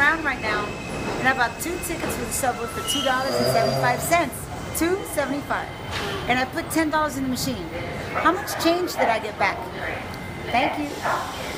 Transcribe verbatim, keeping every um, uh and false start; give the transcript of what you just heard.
around right now, and I bought two tickets for the subway for two dollars and seventy-five cents. two seventy-five. And I put ten dollars in the machine. How much change did I get back? Thank you.